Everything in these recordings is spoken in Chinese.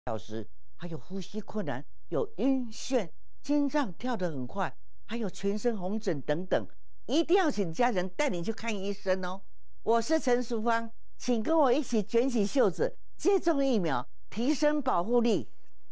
小时，还有呼吸困难、有晕眩、心脏跳得很快，还有全身红疹等等，一定要请家人带你去看医生哦。我是陈淑芳，请跟我一起卷起袖子，接种疫苗，提升保护力。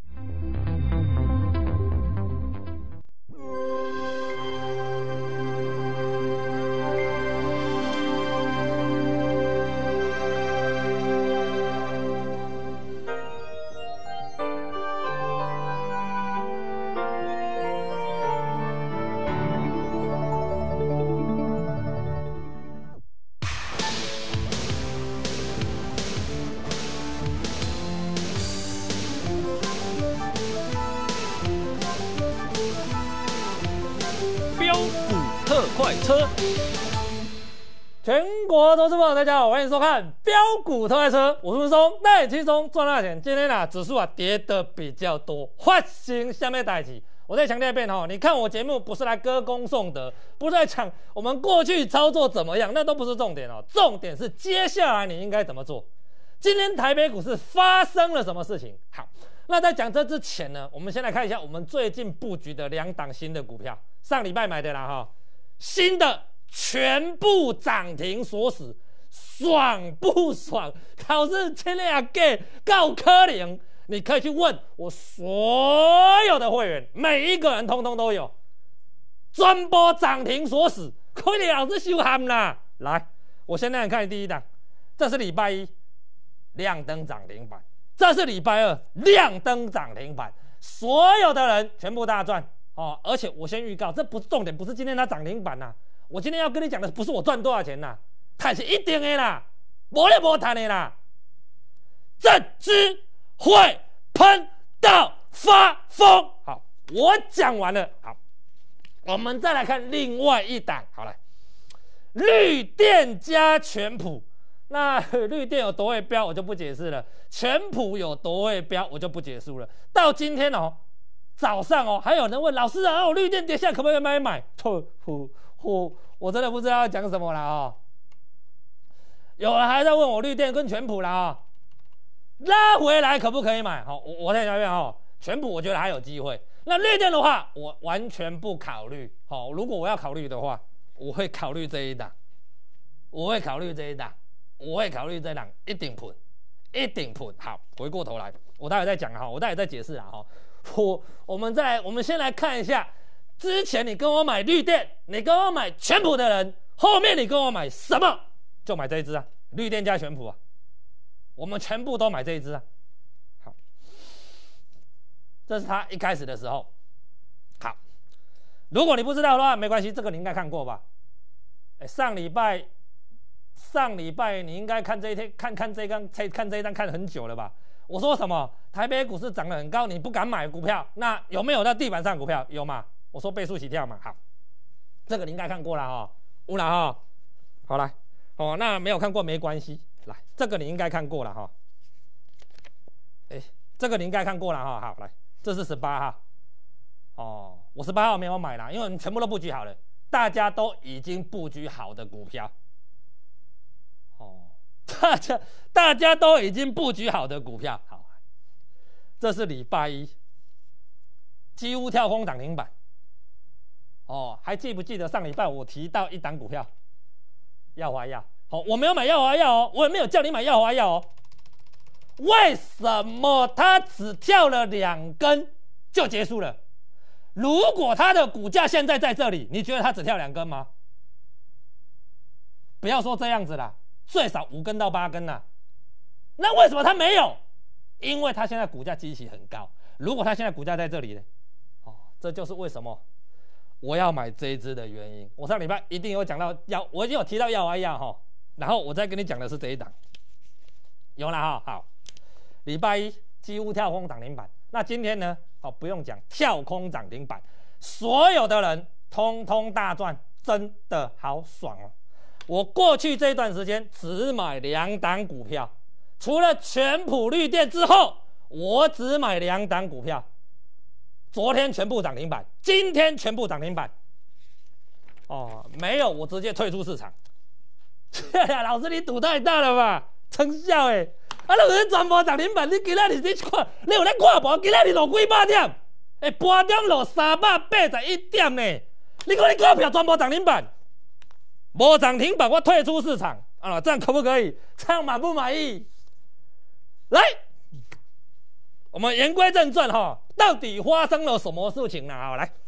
快车，全国投资朋友大家好，欢迎收看标股特快车，我是文松，带你轻松赚大钱。今天指数跌的比较多，发生什么代志？我再强调一遍你看我节目不是来歌功颂德，不是在讲我们过去操作怎么样，那都不是重点重点是接下来你应该怎么做。今天台北股市发生了什么事情？好，那在讲这之前呢，我们先来看一下我们最近布局的2档新的股票，上礼拜买的啦新的全部涨停锁死，爽不爽？考试今天也给够可怜，你可以去问我所有的会员，每一个人通通都有，全部涨停锁死，快点老师收喊啦！来，我先让你看第一档，这是礼拜一亮灯涨停板，这是礼拜二亮灯涨停板，所有的人全部大赚。而且我先预告，这不是重点，不是今天它涨停板我今天要跟你讲的不是我赚多少钱它是一定的啦，没咧无谈的啦。这支会喷到发疯。好，我讲完了。好，我们再来看另外一档。好来，绿电加全普。那绿电有多会飙，我就不解释了；全普有多会飙，我就不解释了。到今天早上还有人问老师我绿电跌下可不可以买？我真的不知道要讲什么了有人还在问我绿电跟全普啦拉回来可不可以买？我再讲一遍全普我觉得还有机会。那绿电的话，我完全不考虑如果我要考虑的话，我会考虑这一档，我会考虑这档，一定喷，一定喷。好，回过头来，我待会再讲我待会再解释我们先来看一下，之前你跟我买绿电，你跟我买全普的人，后面你跟我买什么？就买这一支绿电加全普我们全部都买这一支好，这是他一开始的时候。好，如果你不知道的话，没关系，这个你应该看过吧？上礼拜你应该看这一天，看这一张看很久了吧？我说什么？台北股市涨得很高，你不敢买股票，那有没有在地板上股票？有吗？我说倍数起跳嘛。好，这个你应该看过了有了好来那没有看过没关系，来这个你应该看过了这个你应该看过了好来，这是18号我18号没有买啦，因为你全部都布局好了，大家都已经布局好的股票大家都已经布局好的股票。好，这是礼拜一几乎跳空涨停板还记不记得上礼拜我提到一档股票耀华药？我没有买耀华药我也没有叫你买耀华药为什么它只跳了2根就结束了？如果它的股价现在在这里，你觉得它只跳2根吗？不要说这样子啦，最少5根到8根啦。那为什么它没有？因为它现在股价基期很高。如果它现在股价在这里呢？这就是为什么我要买这一支的原因。我上礼拜一定有讲到我已经有提到耀华药然后我再跟你讲的是这一档，有了好，礼拜一几乎跳空涨停板。那今天呢？不用讲，跳空涨停板，所有的人通通大赚，真的好爽我过去这段时间只买2档股票，除了全普绿电之后，我只买2档股票。昨天全部涨停板，今天全部涨停板。没有，我直接退出市场。老师，你赌太大了吧？成效啊，你有全部涨停板，你今仔日你看，你有咧看无？今仔日落几百点？半点落381点呢？你看你股票全部涨停板，无涨停板我退出市场啊，这样可不可以？这样满不满意？来，我们言归正传哈，到底发生了什么事情呢？好，来，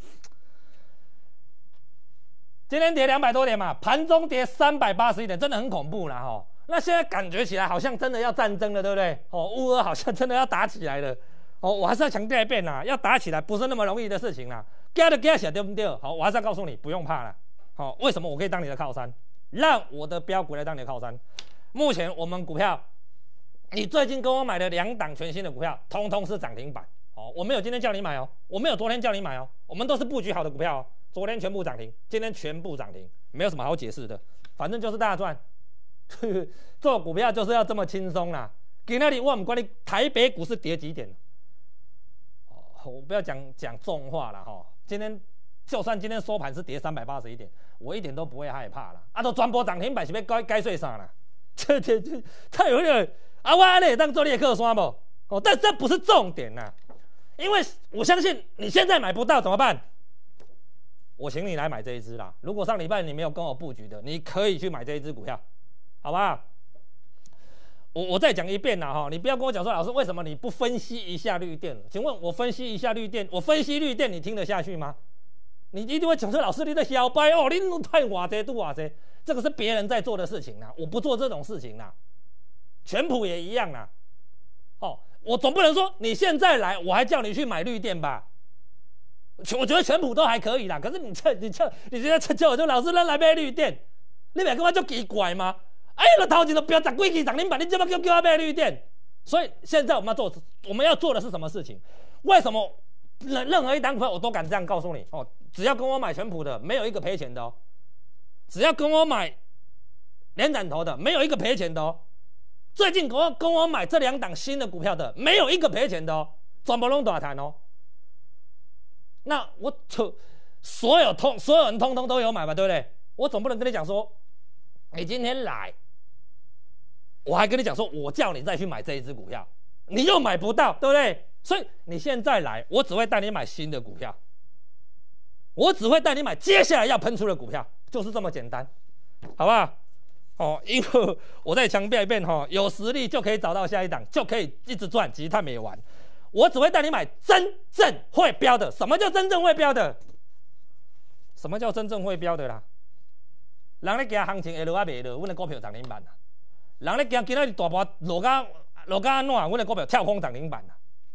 今天跌200多点嘛，盘中跌381点，真的很恐怖啦哈。那现在感觉起来好像真的要战争了，对不对？乌俄好像真的要打起来了。我还是要强调一遍啦，要打起来不是那么容易的事情啦。惊就惊起来，对不对？好，我还是要告诉你，不用怕啦。好，为什么我可以当你的靠山？让我的标股来当你的靠山。目前我们股票，你最近跟我买的2档全新的股票，通通是涨停板。我没有今天叫你买哦，我没有昨天叫你买哦，我们都是布局好的股票哦。昨天全部涨停，今天全部涨停，没有什么好解释的，反正就是大赚。做股票就是要这么轻松啦。今天我不管你台北股市跌几点，我不要讲重话了哈。就算今天收盘是跌381点，我一点都不会害怕啦。都全部涨停板是要该睡啥啦？这太有点啊！我安尼当做你的靠山不？但这不是重点啦，因为我相信你现在买不到怎么办？我请你来买这一支啦。如果上礼拜你没有跟我布局的，你可以去买这一支股票，好不好？我再讲一遍啦哈，你不要跟我讲说老师为什么你不分析一下绿电？请问我分析一下绿电，我分析绿电你听得下去吗？你一定会讲说老师你在小白哦，你太瓦贼都瓦贼，这个是别人在做的事情啦，我不做这种事情啦。全普也一样啦，我总不能说你现在来我还叫你去买绿电吧？我觉得全普都还可以啦，可是你现在叫我就老师咱来买绿电，你别跟我就奇怪吗？那头前都标10几支涨停板，你怎么叫我买绿电？所以现在我们要做的是什么事情？为什么任何一档股票我都敢这样告诉你？只要跟我买全普的，没有一个赔钱的哦；只要跟我买连斩头的，没有一个赔钱的哦。最近跟我买这2档新的股票的，没有一个赔钱的哦，全部都大赚哦。那所有人通通都有买吧，对不对？我总不能跟你讲说，你今天来，我还跟你讲说，我叫你再去买这一支股票，你又买不到，对不对？所以你现在来，我只会带你买新的股票，我只会带你买接下来要喷出的股票，就是这么简单，好不好？因为我再强调一遍有实力就可以找到下一档，就可以一直赚，其实它没完。我只会带你买真正会标的。什么叫真正会标的？什么叫真正会标的啦？人咧惊行情会落啊袂落，阮的股票涨停板啦；人咧惊今仔日大盘落甲安怎，阮的股票跳空涨停板啦。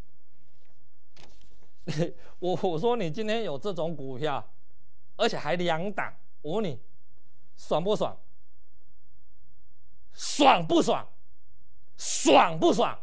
我说你今天有这种股票，而且还2档，我问你，爽不爽？爽不爽？爽不爽？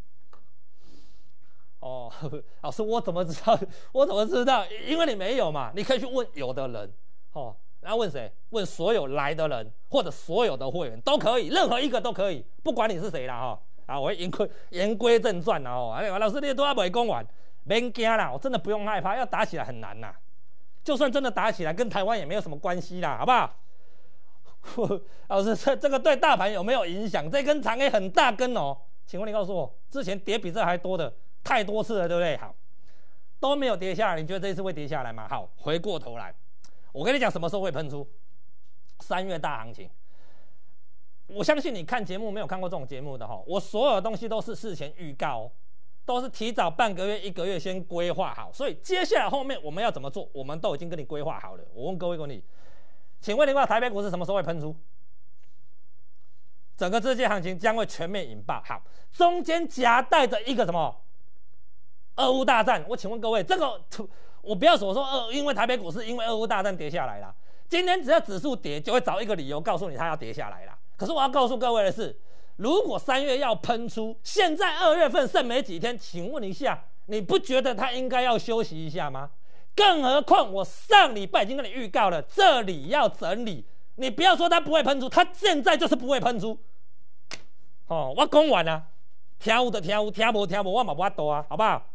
老师，我怎么知道？我怎么知道？因为你没有嘛，你可以去问有的人，然后问谁？问所有来的人，或者所有的会员都可以，任何一个都可以，不管你是谁啦我会言归正传啦老师，你都还没讲完，别惊啦，我真的不用害怕，要打起来很难啦。就算真的打起来，跟台湾也没有什么关系啦，好不好？老师，这个对大盘有没有影响？这根长 A 很大根哦，请问你告诉我，之前跌比这还多的太多次了，对不对？好，都没有跌下来，你觉得这一次会跌下来吗？好，回过头来，我跟你讲什么时候会喷出？3月大行情。我相信你看节目没有看过这种节目的我所有的东西都是事前预告都是提早半个月、1个月先规划好，所以接下来后面我们要怎么做，我们都已经跟你规划好了。我问各位问题，请问台北股市什么时候会喷出？整个世界行情将会全面引爆。好，中间夹带着一个什么？俄乌大战。我请问各位，这个我不要说因为台北股市因为俄乌大战跌下来啦，今天只要指数跌，就会找一个理由告诉你它要跌下来啦。可是我要告诉各位的是，如果3月要喷出，现在2月份剩没几天，请问一下，你不觉得它应该要休息一下吗？更何况我上礼拜已经跟你预告了，这里要整理，你不要说它不会喷出，它现在就是不会喷出。我讲完了，听有的听有，听无听无，我嘛不法度啊，好不好？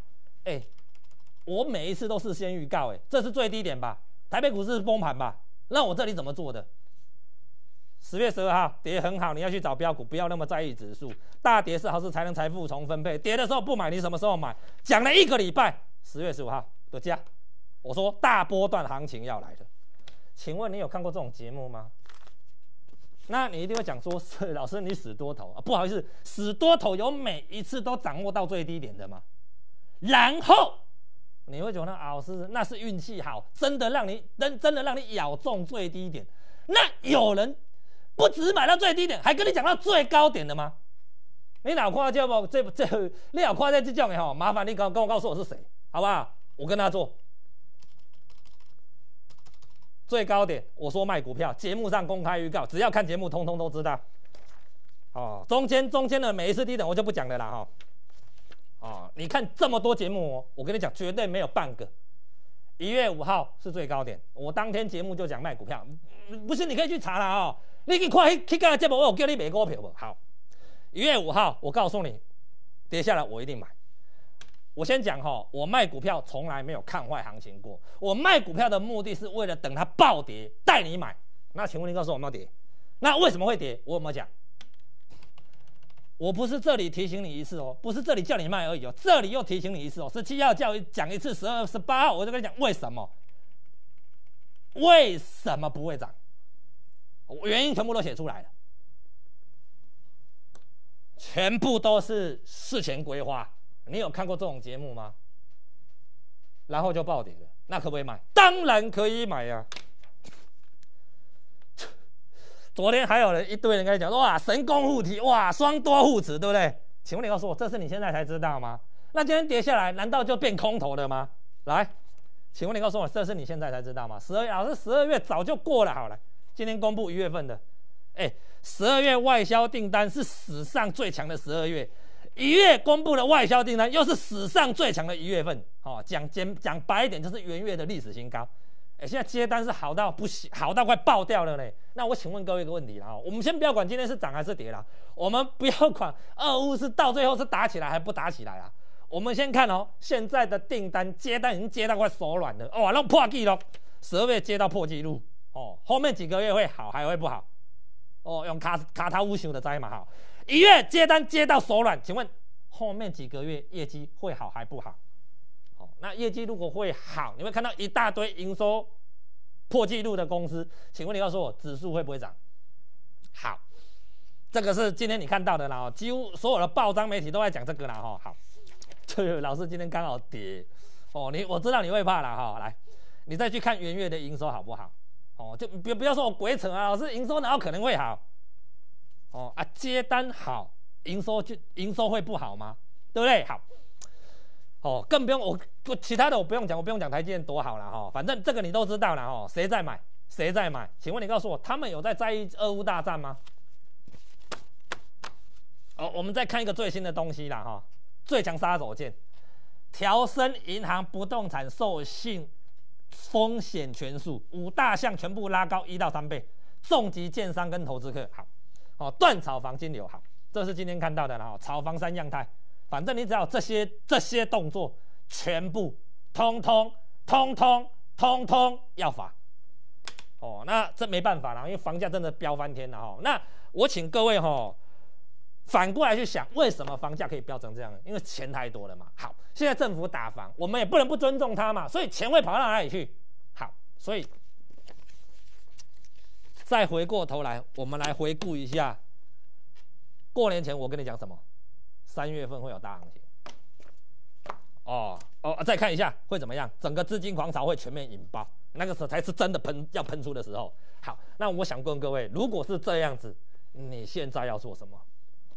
我每一次都事先预告，这是最低点吧？台北股市崩盘吧？那我这里怎么做的？ 10月12号跌很好，你要去找标股，不要那么在意指数。大跌是好事才能财富重分配，跌的时候不买，你什么时候买？讲了1个礼拜，10月15号的价，我说大波段行情要来了。请问你有看过这种节目吗？那你一定会讲说，老师你死多头啊？不好意思，死多头有每一次都掌握到最低点的吗？然后你会觉得老师那是运气好，真的让你咬中最低点。那有人不只买到最低点，还跟你讲到最高点的吗？你哪看这不你哪看这种的吼？麻烦你跟我告诉我是谁，好不好？我跟他做最高点。我说卖股票，节目上公开预告，只要看节目，通通都知道。哦，中间的每一次低点我就不讲了啦哈。哦，你看这么多节目哦，我跟你讲，绝对没有半个。1月5号是最高点，我当天节目就讲卖股票，不是你可以去查啦哦，你去看去看节目，我有叫你买股票不？好，1月5号我告诉你，跌下来我一定买。我先讲哈，我卖股票从来没有看坏行情过，我卖股票的目的是为了等它暴跌带你买。那请问你告诉我有没有跌？那为什么会跌？我有没有讲？我不是这里提醒你一次哦，不是这里叫你卖而已哦，这里又提醒你一次哦，17号讲一次，12、18号我就跟你讲为什么不会涨，原因全部都写出来了，全部都是事前规划。你有看过这种节目吗？然后就暴跌了，那可不可以买？当然可以买呀、昨天还有人一堆人跟你讲说，哇，神功护体，哇，双多护持，对不对？请问你告诉我，这是你现在才知道吗？那今天跌下来，难道就变空头了吗？来，请问你告诉我，这是你现在才知道吗？12月，老师，12月早就过了，好了，今天公布1月份的，12月外销订单是史上最强的12月，1月公布的外销订单又是史上最强的1月份，哦，讲白一点就是元月的历史新高。现在接单是好到不行，好到快爆掉了呢。那我请问各位一个问题啦，我们先不要管今天是涨还是跌啦，我们不要管俄乌是到最后是打起来还不打起来啊。我们先看哦，现在的订单接单已经接到快手软了，哇，那破纪录，12月接到破纪录哦，后面几个月会好还会不好？哦，用卡塔乌想的知嘛好，1月接单接到手软，请问后面几个月业绩会好还不好？那业绩如果会好，你会看到一大堆营收破纪录的公司，请问你告诉我，指数会不会涨？好，这个是今天你看到的啦，几乎所有的报章媒体都在讲这个啦哈。好，老师今天刚好跌哦，我知道你会怕啦哈，来，你再去看元月的营收好不好？哦，就不要说我鬼扯啊，老师营收哪有可能会好？哦啊，接单好，营收会不好吗？对不对？好。哦，更不用我其他的我不用讲台积电多好了哈，反正这个你都知道了哈，谁在买？请问你告诉我，他们有在意俄乌大战吗？哦，我们再看一个最新的东西啦哈，最强杀手锏，调升银行不动产授信风险权数，5大项全部拉高1到3倍，重击建商跟投资客。好，哦，断炒房金流好，这是今天看到的啦，炒房3样态。反正你只要这些动作，全部通通要罚，哦，那这没办法啦，因为房价真的飙翻天了哈。那我请各位哈，反过来去想，为什么房价可以飙成这样？因为钱太多了嘛。好，现在政府打房，我们也不能不尊重他嘛，所以钱会跑到哪里去？好，所以再回过头来，我们来回顾一下，过年前我跟你讲什么？3月份会有大行情，再看一下会怎么样？整个资金狂潮会全面引爆，那个时候才是真的要喷出的时候。好，那我想问各位，如果是这样子，你现在要做什么？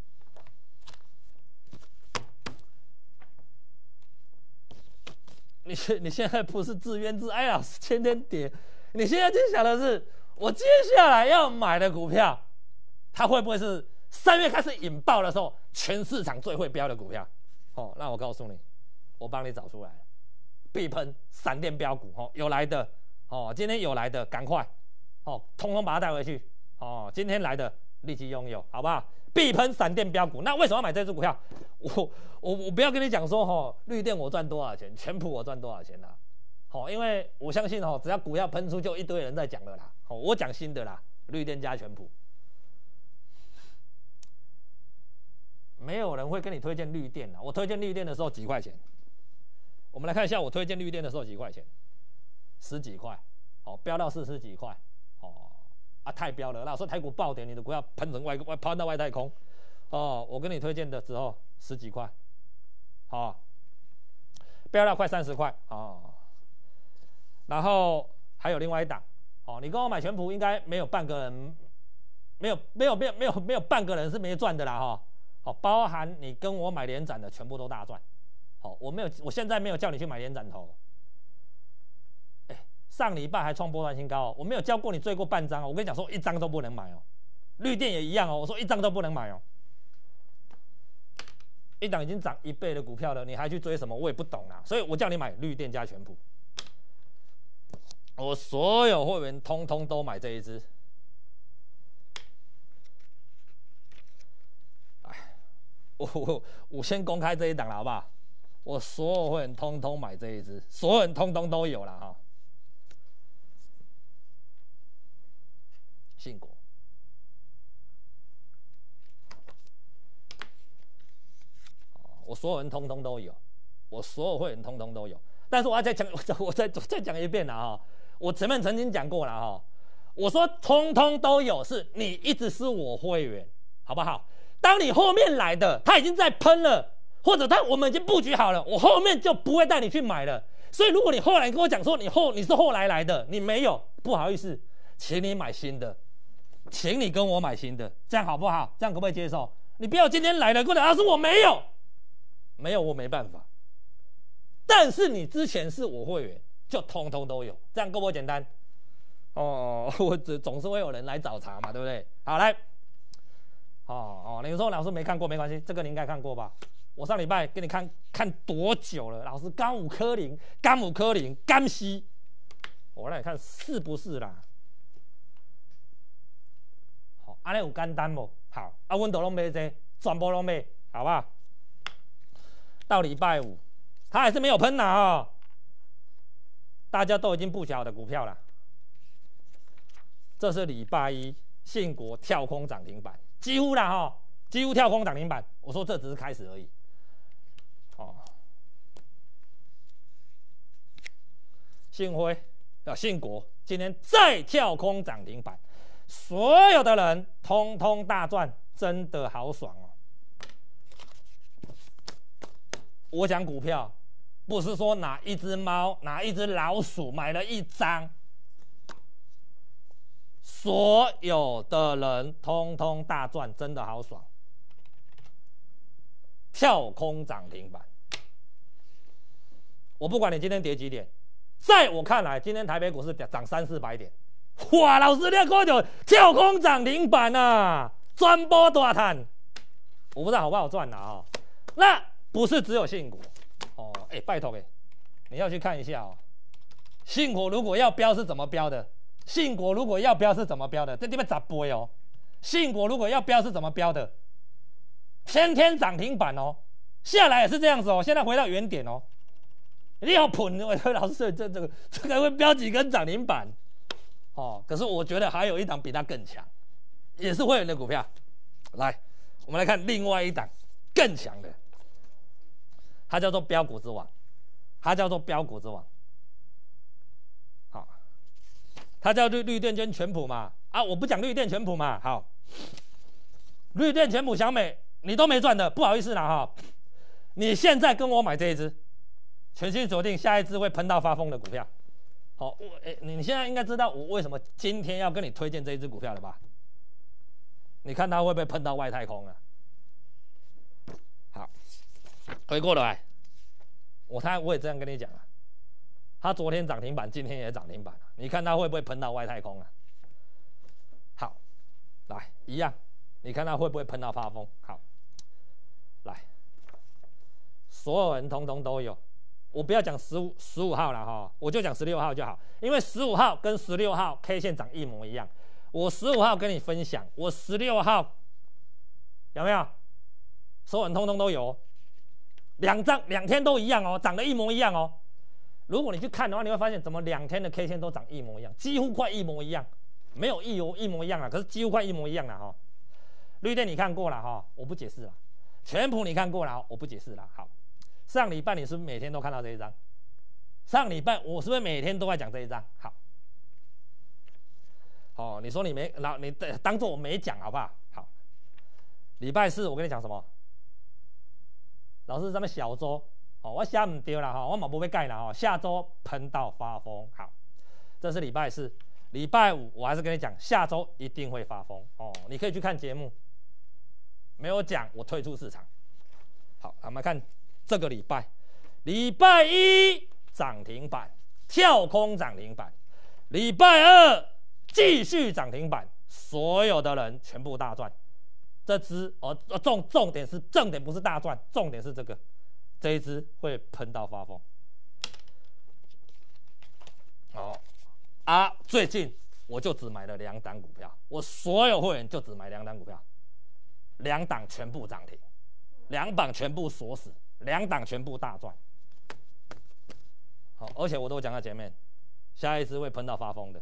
你现在不是自怨自艾，老师天天跌，你现在就想的是，我接下来要买的股票，它会不会是3月开始引爆的时候，全市场最会飙的股票？哦，那我告诉你，我帮你找出来了，必喷闪电标股哦，有来的哦，今天有来的赶快哦，通通把它带回去哦，今天来的立即拥有，好不好？必喷闪电标股，那为什么要买这支股票？我不要跟你讲说哦，绿电我赚多少钱，全普我赚多少钱啦，因为我相信只要股票喷出，就一堆人在讲了啦。我讲新的啦，绿电加全普， 没有人会跟你推荐绿电我推荐绿电的时候几块钱？我们来看一下我推荐绿电的时候几块钱，10几块，飙到40几块，太飙了。那时候台股爆点，你的股票喷到外太空，我跟你推荐的时候10几块，飙到快30块，然后还有另外一档，你跟我买全谱应该没有半个人，没有半个人是没赚的啦，包含你跟我买连展的全部都大赚，我现在没有叫你去买连展头，上礼拜还创波段新高我没有教过你追过半张我跟你讲说1张都不能买绿电也一样我说1张都不能买一档已经涨1倍的股票了，你还去追什么？我也不懂啦，所以我叫你买绿电加全谱。我所有会员通通都买这一支。我先公开这一档了，好不好？我所有会员通通买这一支，所有人通通都有了信国。我所有人通通都有，我所有会员通通都有。但是我要再讲，我再讲一遍啦我前面曾经讲过了我说通通都有，是你一直是我会员，好不好？当你后面来的他已经在喷了，或者我们已经布局好了，我后面就不会带你去买了。所以如果你后来跟我讲说你是后来的，你没有，不好意思，请你买新的，请你跟我买新的，这样好不好？这样可不可以接受？你不要今天来了跟我讲说我没有。没有我没办法，但是你之前是我会员，就通通都有，这样够不够简单？我总是会有人来找茬嘛，对不对？好来，你说老师没看过没关系，这个你应该看过吧？我上礼拜给你看多久了？老师甘5科林、甘西，我让你看是不是啦？好，安尼有简单不？好，阮都拢买这，全部拢买，好不好？到礼拜5，它还是没有喷大家都已经布局好的股票了。这是礼拜1，信国跳空涨停板，几乎啦几乎跳空涨停板。我说这只是开始而已。信国今天再跳空涨停板，所有的人通通大赚，真的好爽我讲股票，不是说哪一只猫、哪一只老鼠买了1张，所有的人通通大赚，真的好爽。跳空涨停板，我不管你今天跌几点，在我看来，今天台北股市涨300-400点。哇，老师你要看到跳空涨停板全部大赚，我不知道好不好赚那。不是只有信国拜托你要去看一下信国如果要标是怎么标的？信国如果要标是怎么标的？这地方10倍信国如果要标是怎么标的？天天涨停板下来也是这样子现在回到原点你好喷，老师这个会标几根涨停板可是我觉得还有一档比它更强，也是会员的股票。来，我们来看另外一档更强的。它叫做标股之王，它叫做标股之王，好，它叫绿电跟全谱嘛，我不讲绿电全谱嘛，好，绿电全谱小美你都没赚的，不好意思啦你现在跟我买这一支，全心锁定下一支会喷到发疯的股票，好，你现在应该知道我为什么今天要跟你推荐这一支股票了吧？你看它会不会喷到外太空好。回过来，我也这样跟你讲它昨天涨停板，今天也涨停板你看它会不会喷到外太空好，来一样，你看它会不会喷到发疯？好，来，所有人通通都有，我不要讲15号了我就讲16号就好，因为15号跟16号 K 线长一模一样。我15号跟你分享，我16号有没有？所有人通通都有，2天都一样长得一模一样如果你去看的话，你会发现怎么2天的 K 线都长一模一样，几乎快一模一样，没有一模一样可是几乎快一模一样绿电你看过了我不解释了。 全谱你看过了，我不解释了。好，上礼拜你是不是每天都看到这一张？上礼拜我是不是每天都在讲这一张？好，哦，你说你没，然后你当做我没讲好不好？好，礼拜四我跟你讲什么？老师咱们小周，哦，我写唔对啦哈，我嘛不被盖啦哈，下周喷到发疯。好，这是礼拜四。礼拜五我还是跟你讲，下周一定会发疯哦。你可以去看节目，没有讲我退出市场。好，我们看这个礼拜，礼拜一涨停板，跳空涨停板；礼拜二继续涨停板，所有的人全部大赚。这支重点不是大赚，重点是这一支会喷到发疯。好。最近我就只买了2档股票，我所有会员就只买2档股票，2档全部涨停，2档全部锁死，2档全部大赚。好，而且我都讲在前面，下一支会喷到发疯的。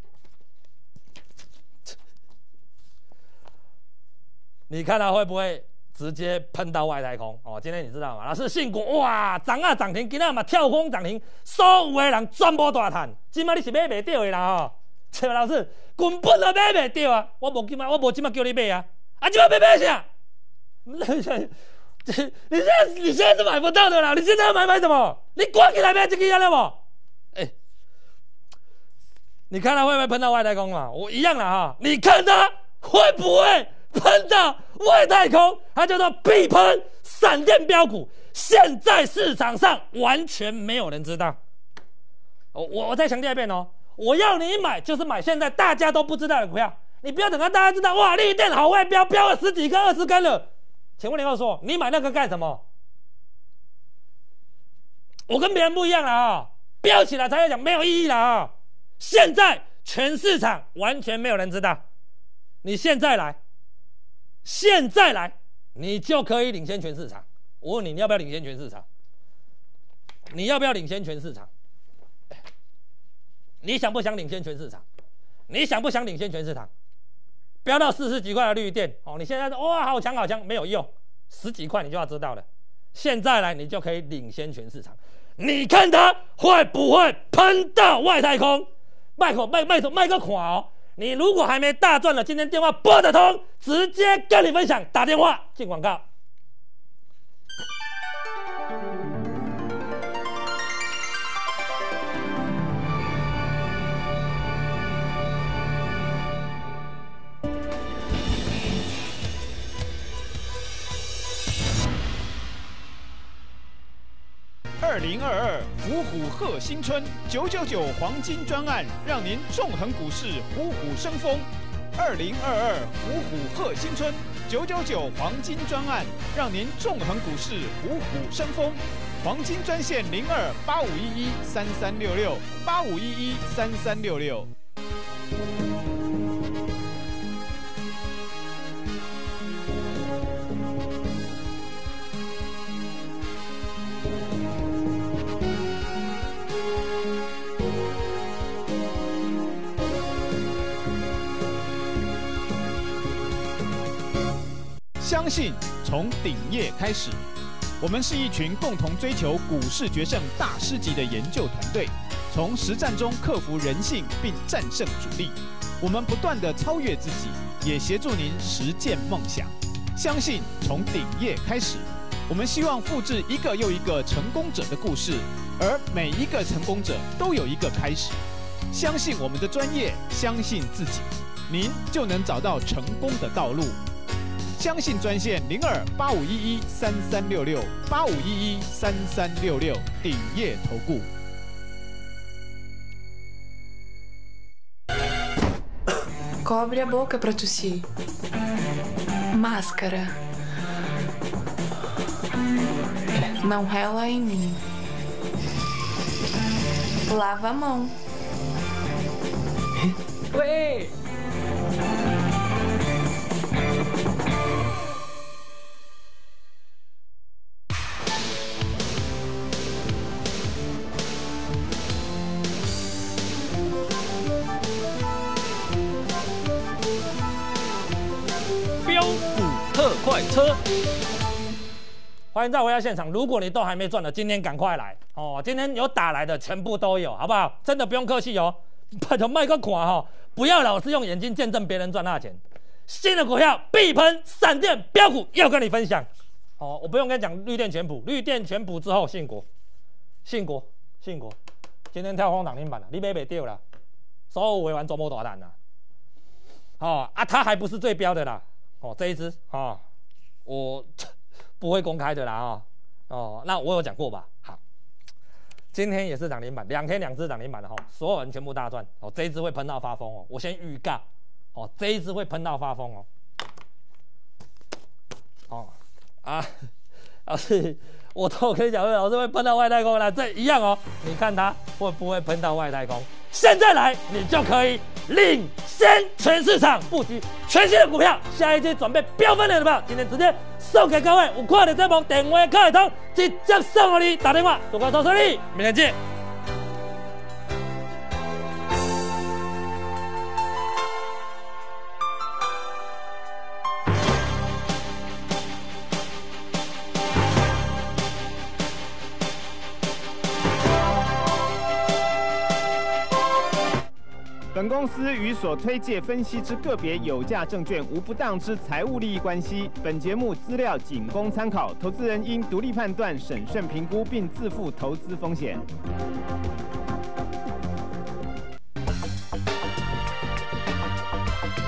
你看它会不会直接喷到外太空？哦，今天你知道吗？老师信股哇，涨停，今天嘛跳空涨停，所有的人全部大赚。今麦你是买袂到的啦吼，陈老师根本就买袂到啊！我无今麦叫你买啊，今麦买啥？你现在是买不到的啦！你现在要买什么？你赶紧来买这个了不？你看它会不会喷到外太空啊？我一样啦哈，你看它会不会喷到外太空？它叫做必喷闪电标股，现在市场上完全没有人知道。我再强调一遍哦，我要你买就是买现在大家都不知道的股票，你不要等到大家知道哇，立电好会飙了10几根、20根了。请问你告诉我，你买那个干什么？我跟别人不一样了啊，飙起来才要讲没有意义了啊。现在全市场完全没有人知道，你现在来，你就可以领先全市场。我问你，你要不要领先全市场？你要不要领先全市场？你想不想领先全市场？你想不想领先全市场？飙到40几块的绿电哦，你现在说哇好强没有用，10几块你就要知道了。现在来你就可以领先全市场，你看它会不会喷到外太空？卖个款哦！你如果还没大赚了，今天电话拨得通，直接跟你分享，打电话进广告。 2022虎虎贺新春999黄金专案，让您纵横股市，虎虎生风。2022虎虎贺新春999黄金专案，让您纵横股市，虎虎生风。黄金专线02-8511-3366，8511-3366。相信从顶业开始，我们是一群共同追求股市决胜大师级的研究团队，从实战中克服人性并战胜主力。我们不断地超越自己，也协助您实践梦想。相信从顶业开始，我们希望复制一个又一个成功者的故事，而每一个成功者都有一个开始。相信我们的专业，相信自己，您就能找到成功的道路。相信专线02-8511-3366，8511-3366，顶业投顾。 Cobre a boca para tossir. Máscara. Não rela em mim. Lava a mão. Ué! 标股特快车。 欢迎再回到现场。如果你都还没赚的，今天赶快来哦！今天有打来的全部都有，好不好？真的不用客气哦，拜托卖个款哈，不要老是用眼睛见证别人赚大钱。新的股票必喷闪电标股要跟你分享哦，我不用跟你讲绿电全补，绿电全补之后信国，今天跳空涨停板了，你买不掉了，所有委员做摸大单了。哦啊，它还不是最标的啦，哦这一只哦，我不会公开的啦哦，那我有讲过吧？好，今天也是涨停板，2天2只涨停板的哈，所有人全部大赚哦，这一只会喷到发疯哦，我先预告哦，这一只会喷到发疯哦，老师，我都可以讲，老师会喷到外太空了，这一样哦，你看它会不会喷到外太空？现在来，你就可以领先全市场布局全新的股票，下一季准备飙分的股票，今天直接送给各位，有看到这部电话开通，直接送给你打电话，祝各位投顺利，明天见。 本公司与所推介分析之个别有价证券无不当之财务利益关系。本节目资料仅供参考，投资人应独立判断、审慎评估，并自负投资风险。